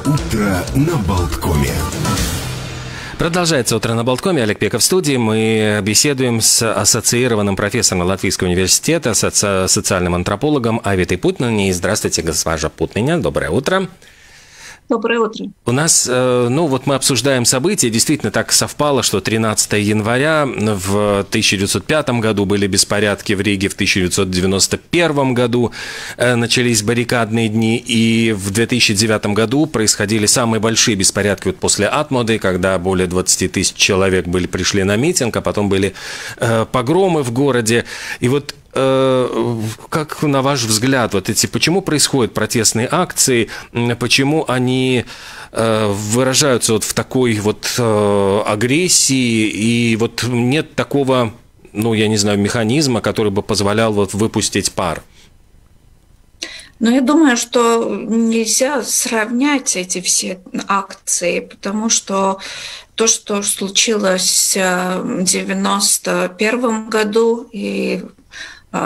Утро на Болткоме. Продолжается «Утро на Болткоме». Олег Пеков в студии. Мы беседуем с ассоциированным профессором Латвийского университета, социальным антропологом Авитой Путнине. Здравствуйте, госпожа Путнине. Доброе утро. Доброе утро. У нас, мы обсуждаем события. Действительно, так совпало, что 13 января в 1905 году были беспорядки в Риге, в 1991 году начались баррикадные дни, и в 2009 году происходили самые большие беспорядки после Атмоды, когда более 20 тысяч человек пришли на митинг, а потом были погромы в городе. И вот как, на ваш взгляд, почему происходят протестные акции, почему они выражаются в такой агрессии, и нет такого, механизма, который бы позволял выпустить пар? Я думаю, что нельзя сравнять эти все акции, потому что то, что случилось в 1991 году и в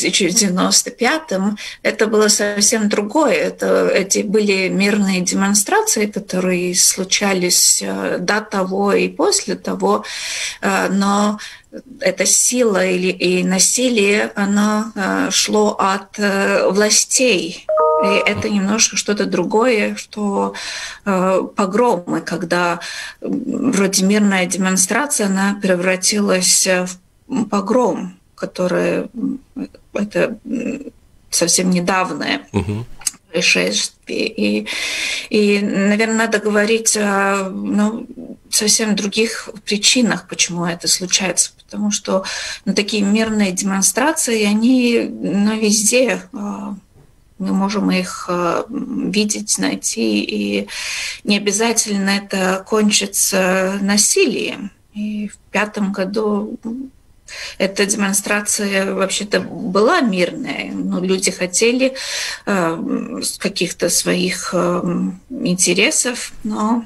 1995-м, это было совсем другое. Эти были мирные демонстрации, которые случались до того и после того, но эта сила и насилие, оно шло от властей. И это немножко что-то другое, что погромы, когда вроде мирная демонстрация, она превратилась в погром, которое это совсем недавнее происшествие. И, наверное, надо говорить о совсем других причинах, почему это случается. Потому что такие мирные демонстрации, они везде. Мы можем их видеть, найти, и не обязательно это кончится насилием. И в 2005 году эта демонстрация вообще-то была мирная, но люди хотели каких-то своих интересов, но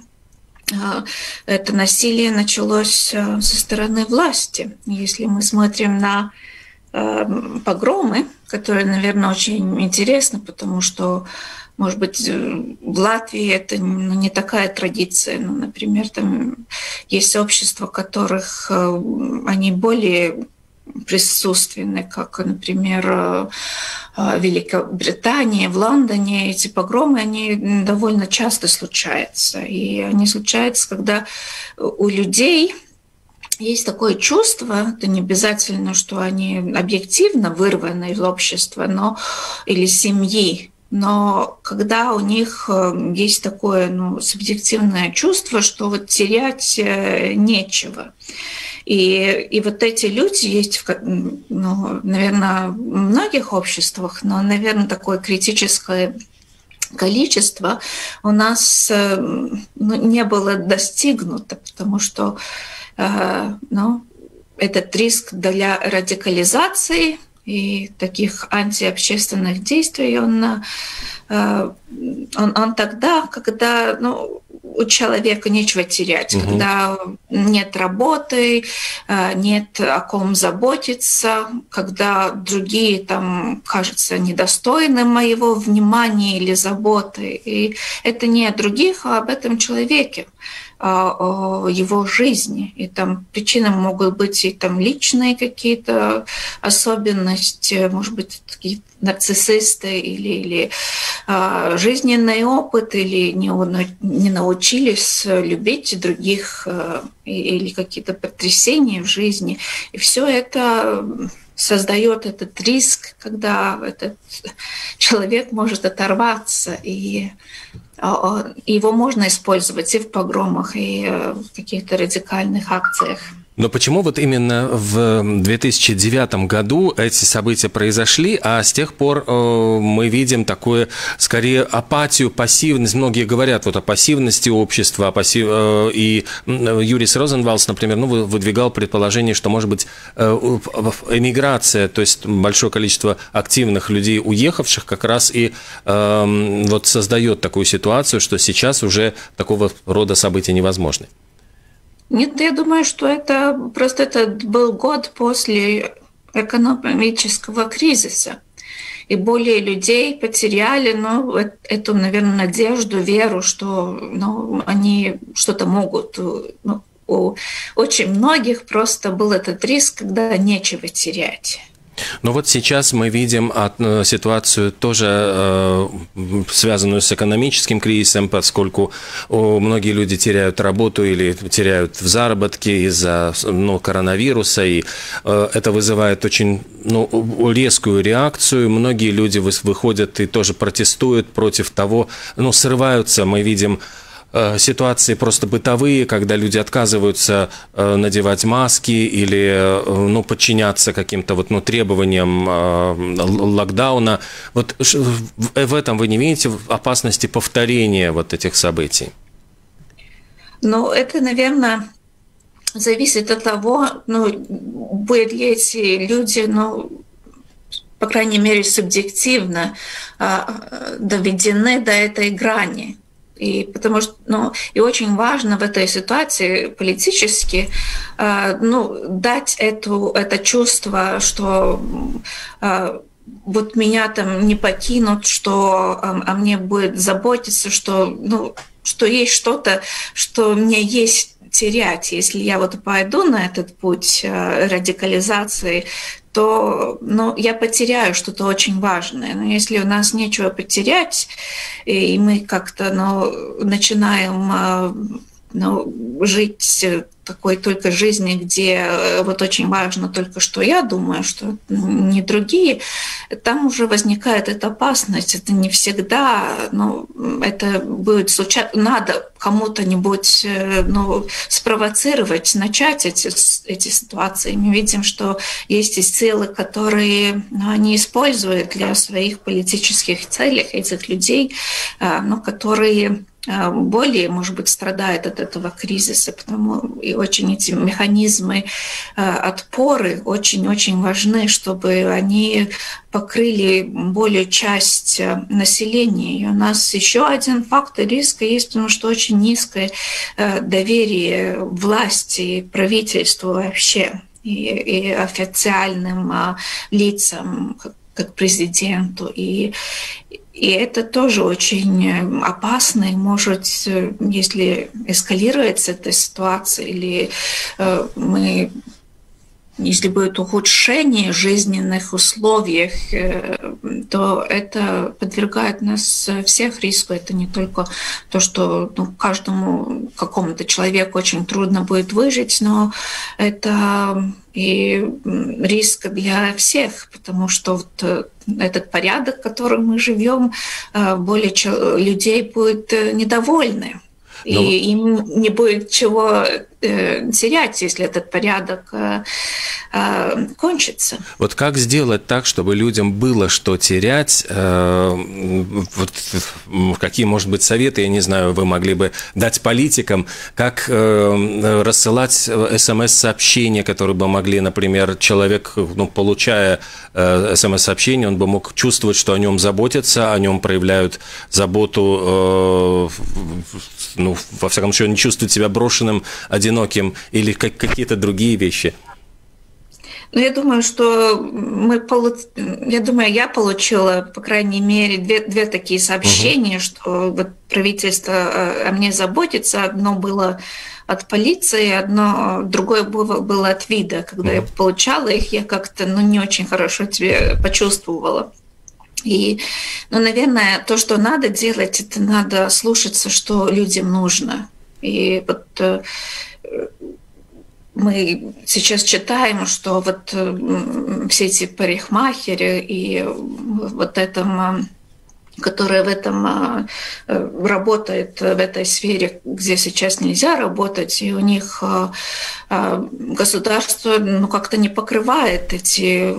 это насилие началось со стороны власти. Если мы смотрим на погромы, которые, наверное, очень интересны, потому что, может быть, в Латвии это не такая традиция. Например, там есть общества, которых они более присутственны, как, например, в Великобритании, в Лондоне. Эти погромы, они довольно часто случаются. И они случаются, когда у людей есть такое чувство, это не обязательно, что они объективно вырваны из общества, или семьи, но когда у них есть такое субъективное чувство, что терять нечего. И эти люди есть, наверное, в многих обществах, но, наверное, такое критическое количество у нас не было достигнуто, потому что этот риск для радикализации и таких антиобщественных действий, он тогда, когда у человека нечего терять, когда нет работы, нет о ком заботиться, когда другие кажутся недостойны моего внимания или заботы. И это не о других, а об этом человеке, о его жизни. И причины могут быть и личные какие-то особенности, может быть, такие нарциссисты или жизненный опыт, или не научились любить других, или какие-то потрясения в жизни. И все это создает этот риск, когда этот человек может оторваться, и его можно использовать и в погромах, и в каких-то радикальных акциях. Но почему именно в 2009 году эти события произошли, а с тех пор мы видим такую, скорее, апатию, пассивность? Многие говорят о пассивности общества, и Юрис Розенвалдс, например, выдвигал предположение, что, может быть, эмиграция, то есть большое количество активных людей, уехавших, как раз и создает такую ситуацию, что сейчас уже такого рода события невозможны. Нет, я думаю, что это был год после экономического кризиса. и более людей потеряли, ну, эту, наверное, надежду, веру, что, ну, они что-то могут. Ну, у очень многих просто был этот риск, когда нечего терять. Но вот сейчас мы видим ситуацию тоже связанную с экономическим кризисом, поскольку многие люди теряют работу или теряют в заработке из-за коронавируса, и это вызывает очень резкую реакцию. Многие люди выходят и тоже протестуют против того, срываются, мы видим ситуации просто бытовые, когда люди отказываются надевать маски или подчиняться каким-то требованиям локдауна. Вот в этом вы не видите опасности повторения вот этих событий? Ну, это, наверное, зависит от того, будут ли эти люди, по крайней мере, субъективно доведены до этой грани. И потому что, и очень важно в этой ситуации политически, дать это чувство, что вот меня там не покинут, что о мне будет заботиться, что есть что-то, что мне есть терять. Если я пойду на этот путь радикализации, то я потеряю что-то очень важное. Но если у нас нечего потерять, и мы как-то начинаем жить такой только жизни, где очень важно только, что я думаю, что не другие, там уже возникает эта опасность. Это не всегда, это будет случаться. Надо кому-то-нибудь спровоцировать, начать эти ситуации. Мы видим, что есть и силы, которые они используют для своих политических целей, этих людей, которые более, может быть, страдает от этого кризиса, потому и очень эти механизмы отпоры очень-очень важны, чтобы они покрыли более часть населения. И у нас еще один фактор риска есть, потому что очень низкое доверие власти, правительству вообще и официальным лицам, как президенту. И это тоже очень опасно, и может, если эскалируется эта ситуация, или если будет ухудшение жизненных условий, то это подвергает нас всех риску. Это не только то, что каждому какому-то человеку очень трудно будет выжить, но это и риск для всех, потому что этот порядок, в котором мы живем, более людей будет недовольны. И им не будет чего терять, если этот порядок кончится. Вот как сделать так, чтобы людям было что терять? Какие, может быть, советы, я не знаю, вы могли бы дать политикам? Как рассылать СМС-сообщения, которые бы могли, например, человек, получая СМС-сообщение, он бы мог чувствовать, что о нем заботятся, о нем проявляют заботу, во всяком случае, он не чувствует себя брошенным, одиноким или какие-то другие вещи? Я думаю, что я получила, по крайней мере, две такие сообщения, что правительство о мне заботится. Одно было от полиции, другое было от ВИДа. Когда я получала их, я как-то не очень хорошо себя почувствовала. И, наверное, то, что надо делать, это надо слушаться, что людям нужно. И мы сейчас читаем, что все эти парикмахеры и которые в этом работают, в этой сфере, где сейчас нельзя работать, и у них государство как-то не покрывает эти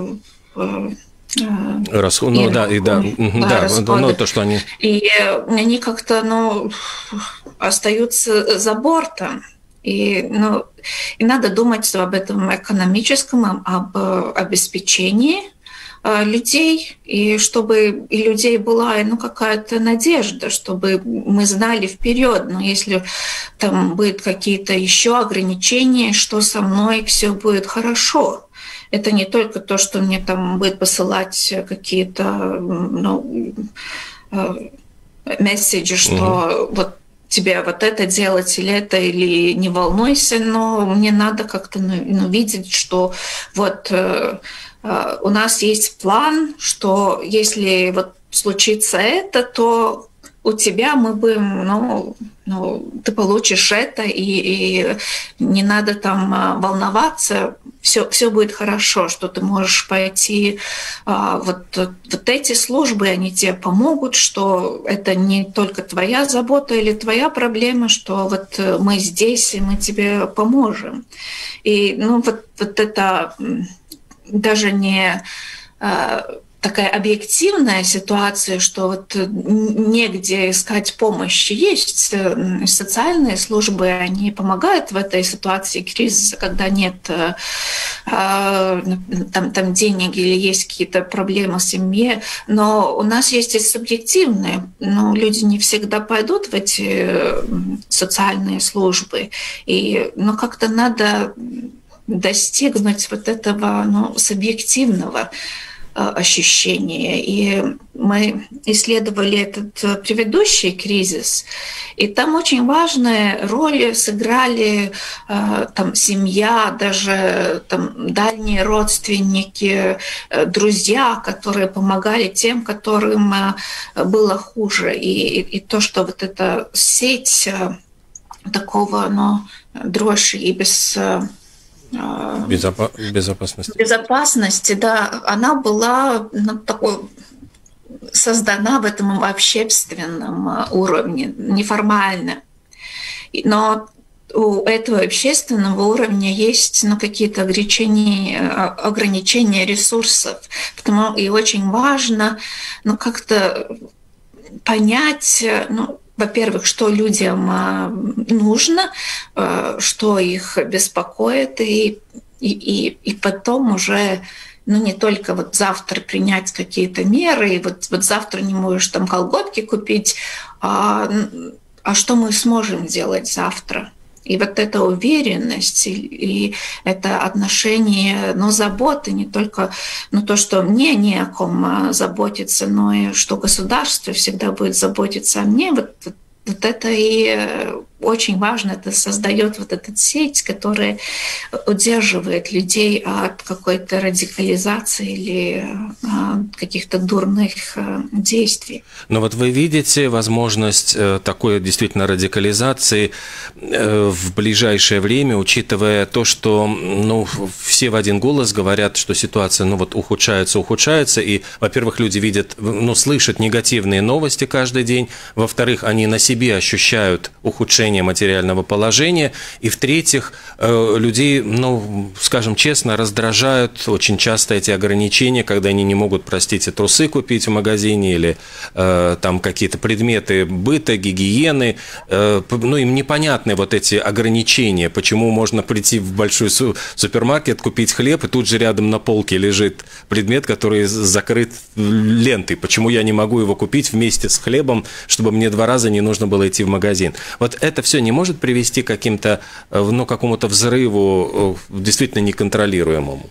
расходы. То, что они... И они как-то остаются за бортом. И надо думать об этом экономическом, об обеспечении людей, и чтобы у людей была какая-то надежда, чтобы мы знали вперед, но если там будут какие-то еще ограничения, что со мной все будет хорошо. это не только то, что мне там будет посылать какие-то, ну, месседжи, что вот тебе вот это делать или не волнуйся, но мне надо как-то видеть, что вот у нас есть план, что если вот случится это, то у тебя мы будем, ты получишь это, и не надо там волноваться, все будет хорошо, что ты можешь пойти, вот эти службы, они тебе помогут, что это не только твоя забота или твоя проблема, что вот мы здесь, и мы тебе поможем. И вот это даже не такая объективная ситуация, что вот негде искать помощи. Есть социальные службы, они помогают в этой ситуации кризиса, когда нет там денег или есть какие-то проблемы в семье. Но у нас есть и субъективные. Люди не всегда пойдут в эти социальные службы. И как-то надо достигнуть вот этого субъективного ощущения. И мы исследовали этот предыдущий кризис, и там очень важную роль сыграли там семья, даже там дальние родственники, друзья, которые помогали тем, которым было хуже. И то, что вот эта сеть такого дрожи и безопасности, да, она была такой создана в этом общественном уровне, неформально. Но у этого общественного уровня есть какие-то ограничения ресурсов. И очень важно как-то понять, во-первых, что людям нужно, что их беспокоит, и потом уже не только вот завтра принять какие-то меры, и вот завтра не можешь там колготки купить, а что мы сможем делать завтра. И вот эта уверенность и это отношение, заботы, не только то, что мне не о ком заботиться, но и что государство всегда будет заботиться о мне. Вот это и очень важно, это создает вот эту сеть, которая удерживает людей от какой-то радикализации или каких-то дурных действий. Но вот вы видите возможность такой действительно радикализации в ближайшее время, учитывая то, что все в один голос говорят, что ситуация ухудшается, и, во-первых, люди видят, слышат негативные новости каждый день, во-вторых, они на себе ощущают ухудшение материального положения, и в-третьих, людей, скажем честно, раздражают очень часто эти ограничения, когда они не могут, простите, трусы купить в магазине или там какие-то предметы быта, гигиены, им непонятны вот эти ограничения, почему можно прийти в большой супермаркет, купить хлеб, и тут же рядом на полке лежит предмет, который закрыт лентой, почему я не могу его купить вместе с хлебом, чтобы мне 2 раза не нужно было идти в магазин. Вот это все не может привести к какому-то взрыву действительно неконтролируемому?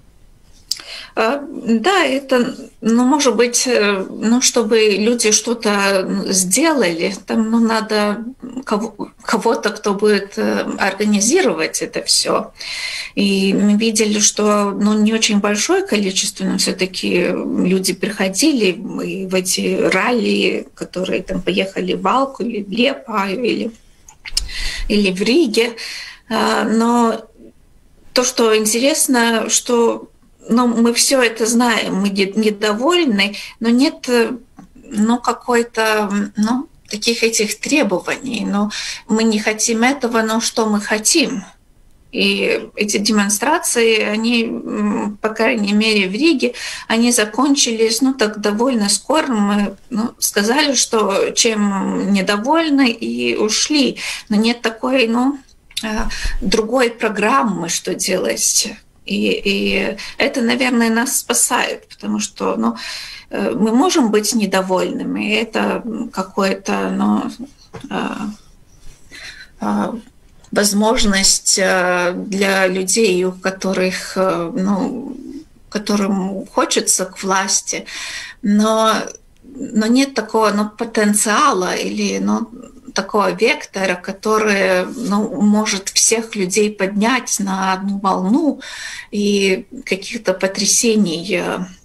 Да, это, может быть, чтобы люди что-то сделали, там надо кого-то, кто будет организировать это все. И мы видели, что не очень большое количество, но все-таки люди приходили и в эти ралли, которые там поехали в Валку или в Лиепаю или в Риге. Но то, что интересно, что мы все это знаем, мы недовольны, но нет какой-то таких этих требований. Но мы не хотим этого, но что мы хотим? И эти демонстрации, они, по крайней мере, в Риге, они закончились так довольно скоро. Мы сказали, что чем недовольны, и ушли. Но нет такой другой программы, что делать. И это, наверное, нас спасает, потому что мы можем быть недовольными, и это какое-то возможность для людей, у которых, которым хочется к власти, но нет такого потенциала или такого вектора, который может всех людей поднять на одну волну и каких-то потрясений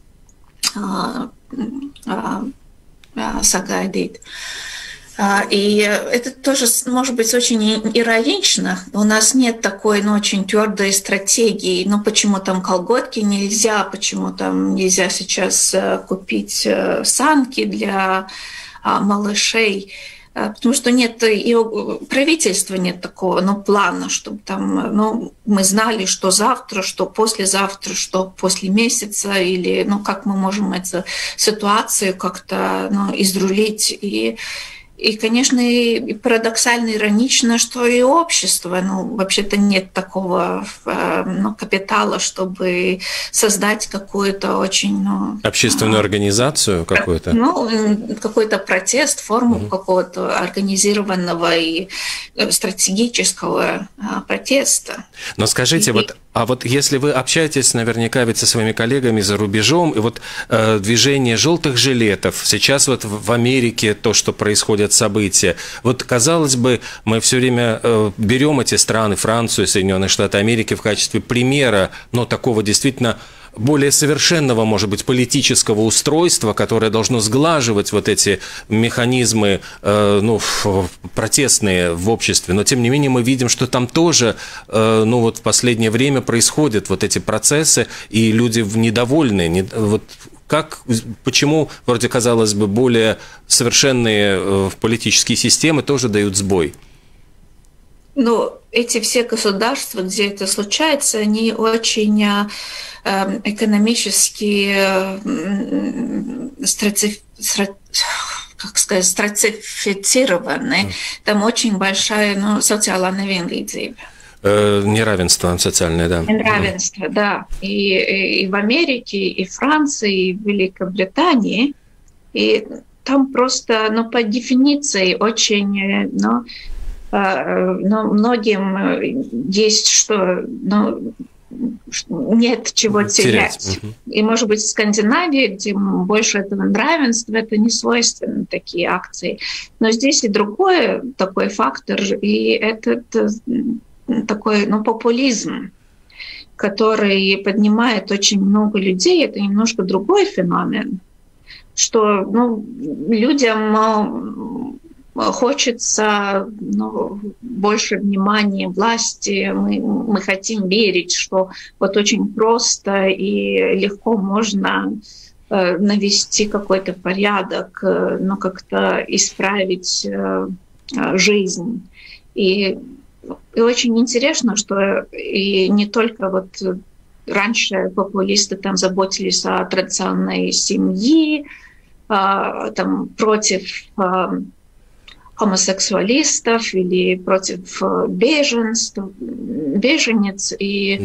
сагайдит. И это тоже может быть очень иронично. У нас нет такой очень твердой стратегии. Почему там колготки нельзя, почему там нельзя сейчас купить санки для малышей. Потому что нет и у правительства нет такого плана, чтобы там, мы знали, что завтра, что послезавтра, что после месяца, или как мы можем эту ситуацию как-то изрулить. И, конечно, и парадоксально, иронично, что и общество, вообще-то нет такого капитала, чтобы создать какую-то очень... общественную организацию какую-то? Какой-то протест, форму какого-то организированного и стратегического протеста. Но скажите, вот если вы общаетесь наверняка ведь со своими коллегами за рубежом, и движение желтых жилетов, сейчас в Америке то, что происходят события, казалось бы, мы все время берем эти страны, Францию, Соединенные Штаты Америки в качестве примера, но такого действительно более совершенного, может быть, политического устройства, которое должно сглаживать эти механизмы протестные в обществе. Но, тем не менее, мы видим, что там тоже в последнее время происходят эти процессы, и люди недовольны. Почему, вроде, казалось бы, более совершенные политические системы тоже дают сбой? Эти все государства, где это случается, они очень экономически стратифицированы. Там очень большая социальная невинлīdzība. Неравенство социальное, да. Неравенство, да. И в Америке, и в Франции, и в Великобритании. И там просто, по дефиниции, очень... многим есть что, нет чего терять. И, может быть, в Скандинавии, где больше этого неравенства, это не свойственно такие акции. Но здесь и такой фактор, и это такой популизм, который поднимает очень много людей. Это немножко другой феномен, что людям хочется больше внимания власти. Мы хотим верить, что очень просто и легко можно навести какой-то порядок, как-то исправить жизнь. И очень интересно, что и не только раньше популисты там заботились о традиционной семье, там против гомосексуалистов или против беженец. И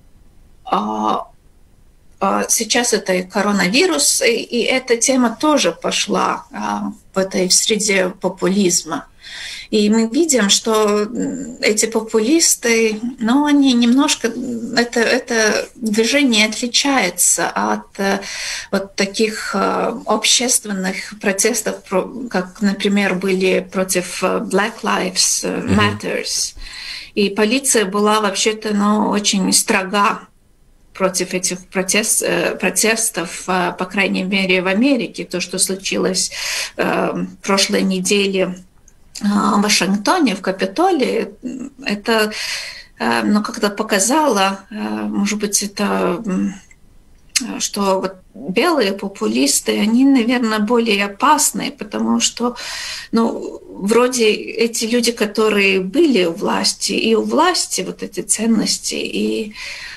сейчас это и коронавирус, и эта тема тоже пошла в этой среде популизма. И мы видим, что эти популисты, они немножко, это движение отличается от таких общественных протестов, как, например, были против Black Lives Matters. И полиция была вообще-то очень строга против этих протестов, по крайней мере, в Америке. То, что случилось прошлой неделе в Вашингтоне, в Капитолии, это как-то показало, может быть, это, что белые популисты, они, наверное, более опасны, потому что, вроде эти люди, которые были у власти, и у власти эти ценности, и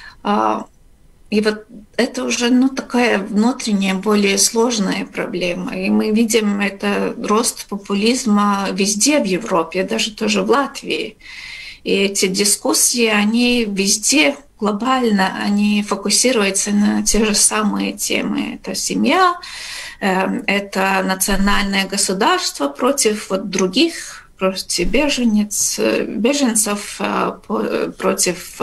это уже такая внутренняя, более сложная проблема. И мы видим это рост популизма везде в Европе, даже тоже в Латвии. И эти дискуссии, они везде глобально, они фокусируются на те же самые темы. Это семья, это национальное государство против других против беженцев, против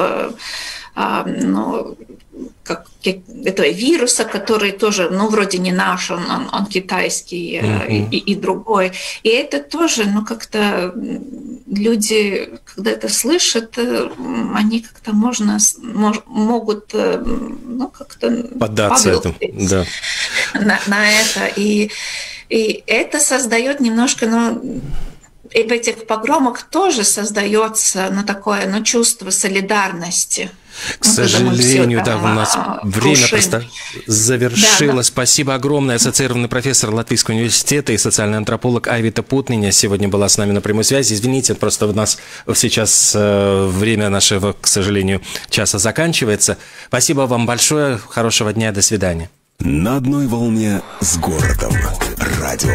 этого вируса, который тоже, вроде не наш, он китайский и другой. И это тоже, как-то люди, когда это слышат, они как-то могут, как-то поддаться этому, да. на это. И это создает немножко, и в этих погромах тоже создается такое чувство солидарности. К сожалению, да, у нас время просто завершилось. Да. Спасибо огромное. Ассоциированный профессор Латвийского университета и социальный антрополог Айвита Путниņa сегодня была с нами на прямой связи. Извините, просто у нас сейчас время нашего, к сожалению, часа заканчивается. Спасибо вам большое. Хорошего дня. До свидания. На одной волне с городом. Радио.